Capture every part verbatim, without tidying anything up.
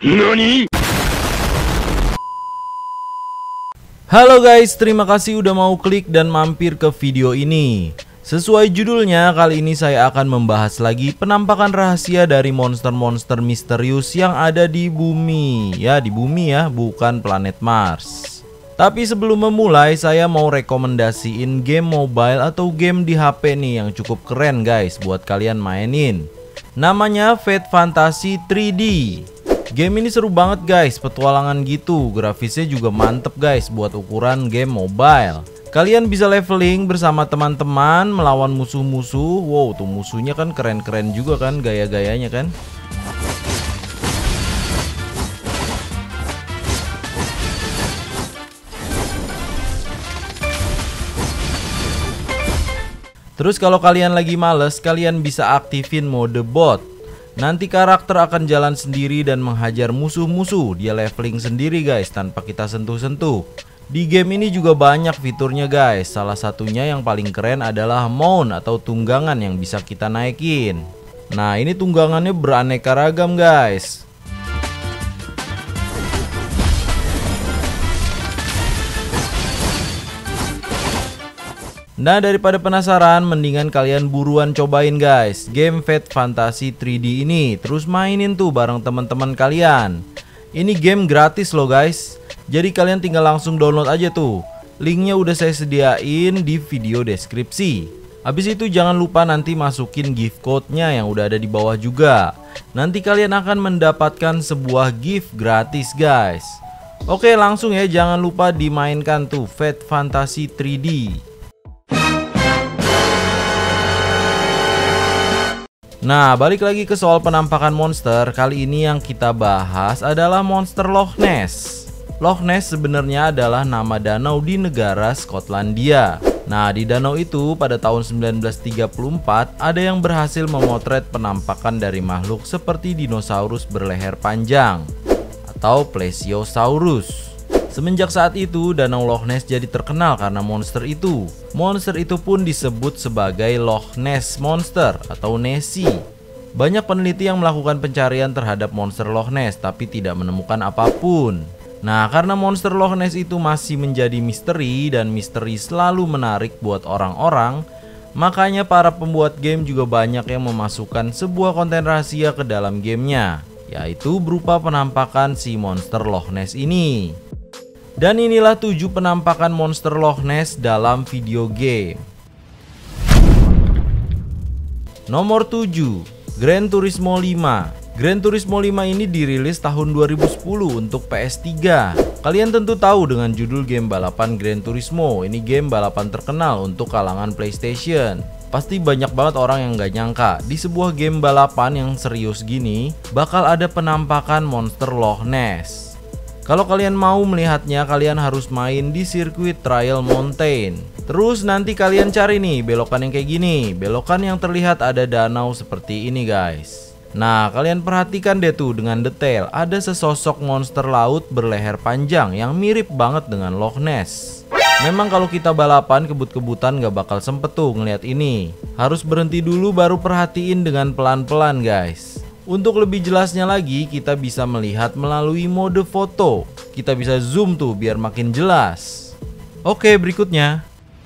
Nani? Halo guys, terima kasih udah mau klik dan mampir ke video ini. Sesuai judulnya, kali ini saya akan membahas lagi penampakan rahasia dari monster-monster misterius yang ada di bumi. Ya, di bumi ya, bukan planet Mars. Tapi sebelum memulai, saya mau rekomendasiin game mobile atau game di H P nih yang cukup keren guys buat kalian mainin. Namanya Fate Fantasy tiga D. Game ini seru banget guys, petualangan gitu. Grafisnya juga mantep guys buat ukuran game mobile. Kalian bisa leveling bersama teman-teman melawan musuh-musuh. Wow, tuh musuhnya kan keren-keren juga kan gaya-gayanya kan. Terus kalau kalian lagi males, kalian bisa aktifin mode bot. Nanti karakter akan jalan sendiri dan menghajar musuh-musuh. Dia leveling sendiri guys, tanpa kita sentuh-sentuh. Di game ini juga banyak fiturnya guys. Salah satunya yang paling keren adalah mount atau tunggangan yang bisa kita naikin. Nah, ini tunggangannya beraneka ragam guys. Nah, daripada penasaran, mendingan kalian buruan cobain guys game Fate Fantasy tiga D ini. Terus mainin tuh bareng teman-teman kalian. Ini game gratis loh guys. Jadi kalian tinggal langsung download aja tuh. Linknya udah saya sediain di video deskripsi. Habis itu jangan lupa nanti masukin gift code-nya yang udah ada di bawah juga. Nanti kalian akan mendapatkan sebuah gift gratis guys. Oke, langsung ya, jangan lupa dimainkan tuh Fate Fantasy tiga D. Nah, balik lagi ke soal penampakan monster. Kali ini yang kita bahas adalah monster Loch Ness. Loch Ness sebenarnya adalah nama danau di negara Skotlandia. Nah, di danau itu pada tahun sembilan belas tiga puluh empat ada yang berhasil memotret penampakan dari makhluk seperti dinosaurus berleher panjang atau Plesiosaurus. Semenjak saat itu, Danau Loch Ness jadi terkenal karena monster itu. Monster itu pun disebut sebagai Loch Ness Monster atau Nessie. Banyak peneliti yang melakukan pencarian terhadap monster Loch Ness tapi tidak menemukan apapun. Nah, karena monster Loch Ness itu masih menjadi misteri dan misteri selalu menarik buat orang-orang, makanya para pembuat game juga banyak yang memasukkan sebuah konten rahasia ke dalam gamenya, yaitu berupa penampakan si monster Loch Ness ini. Dan inilah tujuh penampakan monster Loch Ness dalam video game. Nomor tujuh, Gran Turismo lima. Gran Turismo lima ini dirilis tahun dua ribu sepuluh untuk P S tiga. Kalian tentu tahu dengan judul game balapan Gran Turismo. Ini game balapan terkenal untuk kalangan PlayStation. Pasti banyak banget orang yang gak nyangka di sebuah game balapan yang serius gini bakal ada penampakan monster Loch Ness. Kalau kalian mau melihatnya, kalian harus main di sirkuit Trial Mountain. Terus nanti kalian cari nih belokan yang kayak gini. Belokan yang terlihat ada danau seperti ini guys. Nah, kalian perhatikan deh tuh dengan detail. Ada sesosok monster laut berleher panjang yang mirip banget dengan Loch Ness. Memang kalau kita balapan kebut-kebutan gak bakal sempet tuh ngeliat ini. Harus berhenti dulu baru perhatiin dengan pelan-pelan guys. Untuk lebih jelasnya lagi, kita bisa melihat melalui mode foto. Kita bisa zoom tuh biar makin jelas. Oke, berikutnya.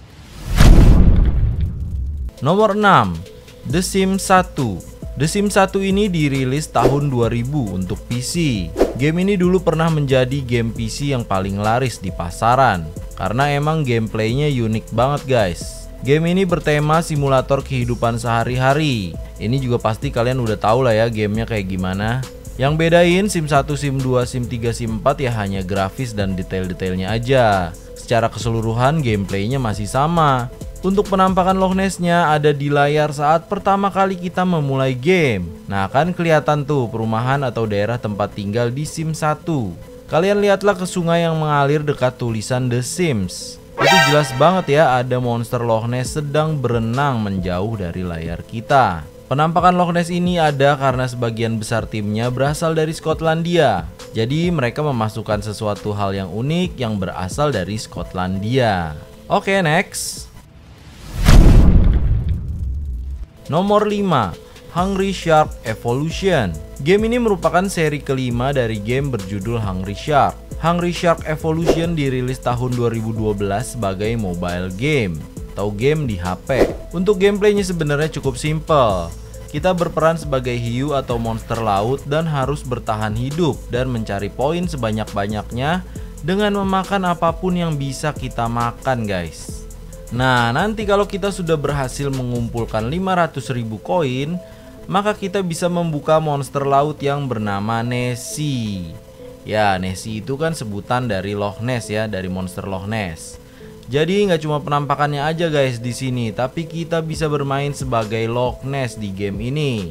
Nomor enam, The Sims satu. The Sims satu ini dirilis tahun dua ribu untuk P C. Game ini dulu pernah menjadi game P C yang paling laris di pasaran. Karena emang gameplaynya unik banget guys. Game ini bertema simulator kehidupan sehari-hari. Ini juga pasti kalian udah tahu lah ya gamenya kayak gimana. Yang bedain Sims satu, Sims dua, Sims tiga, Sims empat ya hanya grafis dan detail-detailnya aja. Secara keseluruhan gameplaynya masih sama. Untuk penampakan Loch Ness-nya ada di layar saat pertama kali kita memulai game. Nah, kan kelihatan tuh perumahan atau daerah tempat tinggal di Sims satu. Kalian lihatlah ke sungai yang mengalir dekat tulisan The Sims. Itu jelas banget ya ada monster Loch Ness sedang berenang menjauh dari layar kita. Penampakan Loch Ness ini ada karena sebagian besar timnya berasal dari Skotlandia. Jadi mereka memasukkan sesuatu hal yang unik yang berasal dari Skotlandia. Oke, next. Nomor lima, Hungry Shark Evolution. Game ini merupakan seri kelima dari game berjudul Hungry Shark. Hungry Shark Evolution dirilis tahun dua ribu dua belas sebagai mobile game atau game di H P. Untuk gameplaynya sebenarnya cukup simple. Kita berperan sebagai hiu atau monster laut dan harus bertahan hidup dan mencari poin sebanyak-banyaknya dengan memakan apapun yang bisa kita makan, guys. Nah, nanti kalau kita sudah berhasil mengumpulkan lima ratus ribu koin, maka kita bisa membuka monster laut yang bernama Nessie. Ya, Nessie itu kan sebutan dari Loch Ness ya, dari monster Loch Ness. Jadi nggak cuma penampakannya aja guys di sini, tapi kita bisa bermain sebagai Loch Ness di game ini.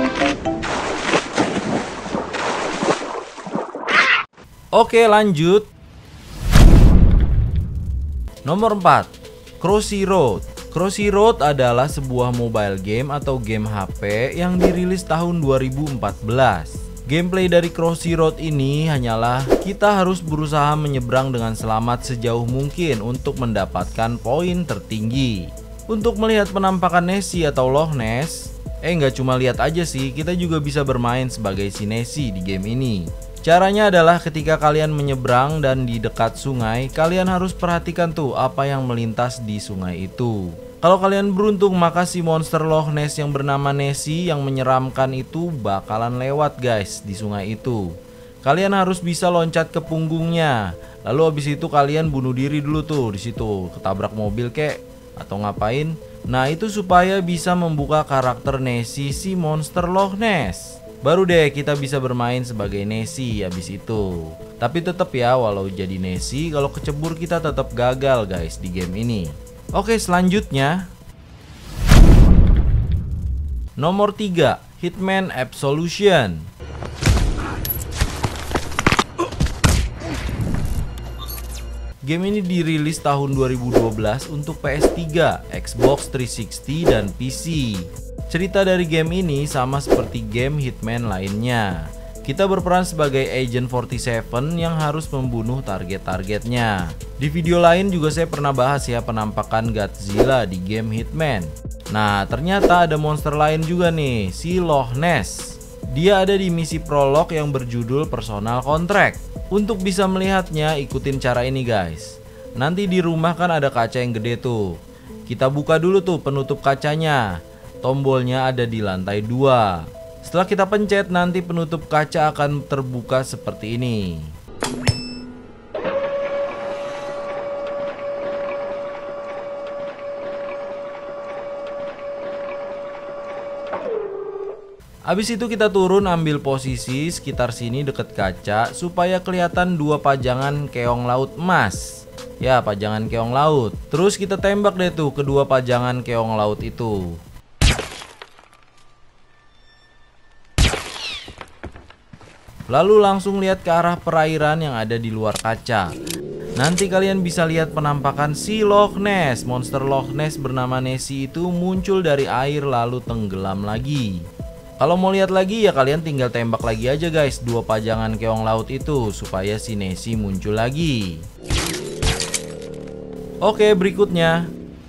Oke, lanjut. Nomor empat, Crossy Road. Crossy Road adalah sebuah mobile game atau game H P yang dirilis tahun dua ribu empat belas. Gameplay dari Crossy Road ini hanyalah kita harus berusaha menyeberang dengan selamat sejauh mungkin untuk mendapatkan poin tertinggi. Untuk melihat penampakan Nessie atau Loch Ness, eh nggak cuma lihat aja sih, kita juga bisa bermain sebagai si Nessie di game ini. Caranya adalah ketika kalian menyeberang dan di dekat sungai, kalian harus perhatikan tuh apa yang melintas di sungai itu. Kalau kalian beruntung, maka si monster Loch Ness yang bernama Nessie yang menyeramkan itu bakalan lewat guys di sungai itu. Kalian harus bisa loncat ke punggungnya. Lalu habis itu kalian bunuh diri dulu tuh di situ, ketabrak mobil kek atau ngapain. Nah, itu supaya bisa membuka karakter Nessie si monster Loch Ness. Baru deh kita bisa bermain sebagai Nessie habis itu. Tapi tetap ya, walau jadi Nessie, kalau kecebur kita tetap gagal guys di game ini. Oke, selanjutnya nomor tiga, Hitman Absolution. Game ini dirilis tahun dua ribu dua belas untuk P S tiga, Xbox tiga enam nol dan P C. Cerita dari game ini sama seperti game Hitman lainnya. Kita berperan sebagai Agent empat puluh tujuh yang harus membunuh target-targetnya. Di video lain juga saya pernah bahas ya penampakan Godzilla di game Hitman. Nah, ternyata ada monster lain juga nih, si Loch Ness. Dia ada di misi prolog yang berjudul Personal Contract. Untuk bisa melihatnya, ikutin cara ini guys. Nanti di rumah kan ada kaca yang gede tuh. Kita buka dulu tuh penutup kacanya. Tombolnya ada di lantai dua. Setelah kita pencet, nanti penutup kaca akan terbuka seperti ini. Habis itu kita turun ambil posisi sekitar sini deket kaca supaya kelihatan dua pajangan keong laut emas. Ya, pajangan keong laut. Terus kita tembak deh tuh kedua pajangan keong laut itu. Lalu langsung lihat ke arah perairan yang ada di luar kaca. Nanti kalian bisa lihat penampakan si Loch Ness. Monster Loch Ness bernama Nessie itu muncul dari air lalu tenggelam lagi. Kalau mau lihat lagi ya kalian tinggal tembak lagi aja guys dua pajangan keong laut itu supaya si Nessie muncul lagi. Oke, berikutnya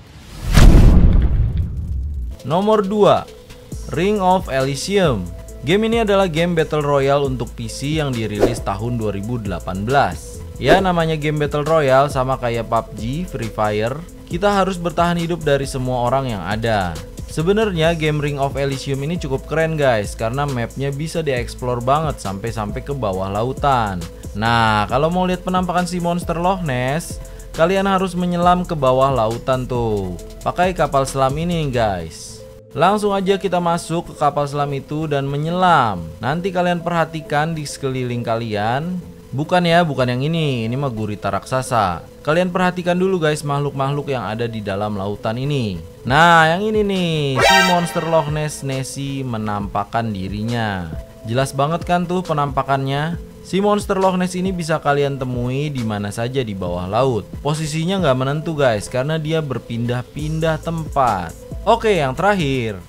nomor dua, Ring of Elysium. Game ini adalah game Battle Royale untuk P C yang dirilis tahun dua ribu delapan belas. Ya, namanya game Battle Royale sama kayak P U B G, Free Fire. Kita harus bertahan hidup dari semua orang yang ada. Sebenarnya game Ring of Elysium ini cukup keren guys, karena mapnya bisa dieksplor banget sampai-sampai ke bawah lautan. Nah, kalau mau lihat penampakan si monster Loch Ness, kalian harus menyelam ke bawah lautan tuh. Pakai kapal selam ini guys. Langsung aja kita masuk ke kapal selam itu dan menyelam. Nanti kalian perhatikan di sekeliling kalian. Bukan ya, bukan yang ini. Ini mah gurita raksasa. Kalian perhatikan dulu guys makhluk-makhluk yang ada di dalam lautan ini. Nah, yang ini nih, si monster Loch Ness Nessie menampakkan dirinya. Jelas banget kan tuh penampakannya. Si monster Loch Ness ini bisa kalian temui di mana saja di bawah laut. Posisinya nggak menentu guys, karena dia berpindah-pindah tempat. Oke, yang terakhir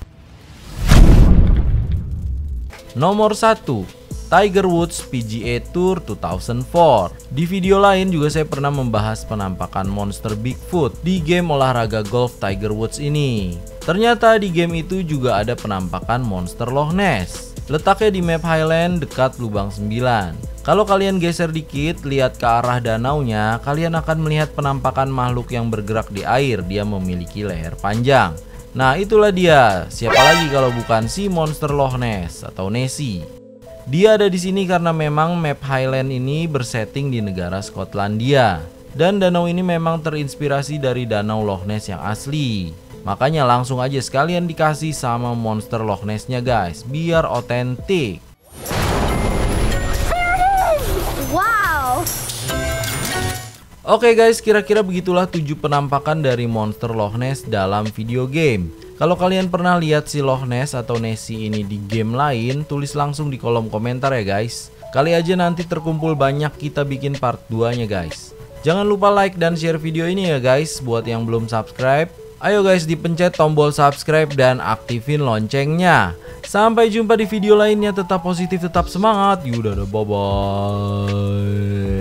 nomor satu, Tiger Woods P G A Tour dua ribu empat. Di video lain juga saya pernah membahas penampakan monster Bigfoot di game olahraga golf Tiger Woods ini. Ternyata di game itu juga ada penampakan monster Loch Ness. Letaknya di map Highland dekat lubang sembilan. Kalau kalian geser dikit, lihat ke arah danaunya, kalian akan melihat penampakan makhluk yang bergerak di air. Dia memiliki leher panjang. Nah, itulah dia. Siapa lagi kalau bukan si monster Loch Ness atau Nessie. Dia ada di sini karena memang map Highland ini bersetting di negara Skotlandia. Dan danau ini memang terinspirasi dari danau Loch Ness yang asli. Makanya langsung aja sekalian dikasih sama monster Loch Ness-nya guys, biar otentik. Wow. Oke guys, kira-kira begitulah tujuh penampakan dari monster Loch Ness dalam video game. Kalau kalian pernah lihat si Loch Ness atau Nessie ini di game lain, tulis langsung di kolom komentar ya guys. Kali aja nanti terkumpul banyak, kita bikin part dua nya guys. Jangan lupa like dan share video ini ya guys. Buat yang belum subscribe, ayo guys dipencet tombol subscribe dan aktifin loncengnya. Sampai jumpa di video lainnya, tetap positif, tetap semangat. Yudah, bye bye.